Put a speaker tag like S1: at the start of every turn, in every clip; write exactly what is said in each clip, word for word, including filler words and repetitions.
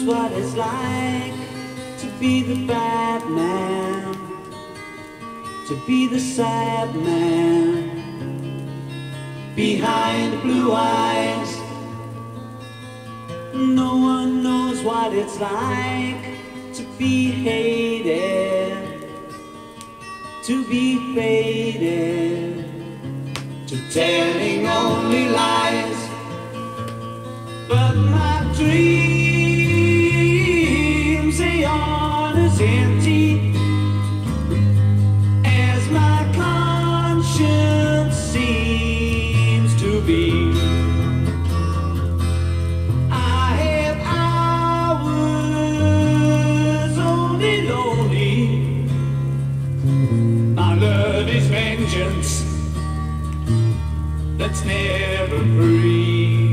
S1: what it's like to be the bad man, to be the sad man behind blue eyes. No one knows what it's like to be hated, to be faded, to telling only lies. But my dreams, they aren't as empty as my conscience seems to be. I have hours only lonely. My love is vengeance that's never free.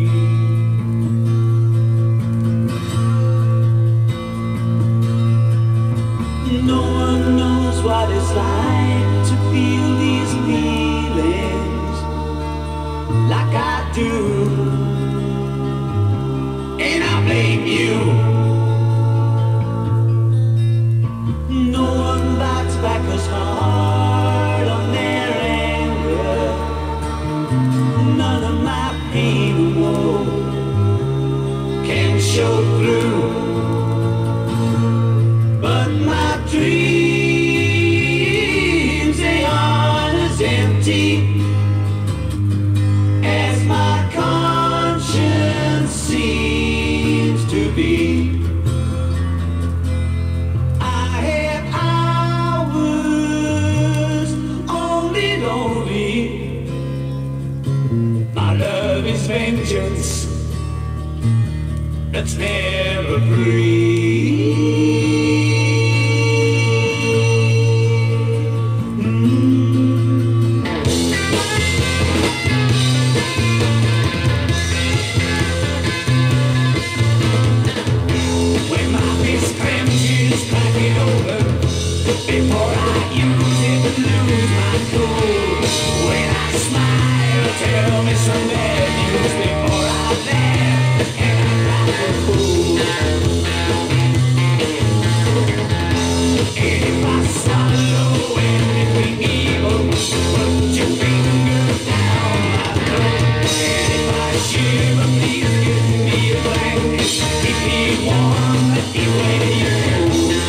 S1: No one knows what it's like to feel these feelings like I do, and I blame you. No one bites back as hard on their anger. None of my pain or woe can show through. But my dreams, they aren't as empty as my conscience seems to be. I have hours only lonely. My love is vengeance that's never free. Before I use it, lose my cool. When I smile, tell me some bad news. Before I laugh and I cry for fool. And if I swallow in between evil, put your finger down my throat. And if I shiver, please give me a blanket. Keep me warm, let me wear your coat.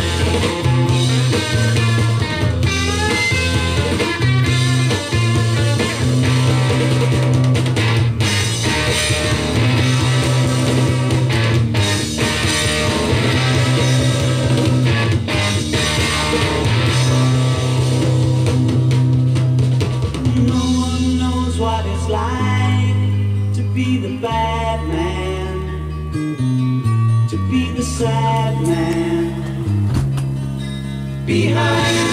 S1: Be the bad man, to be the sad man behind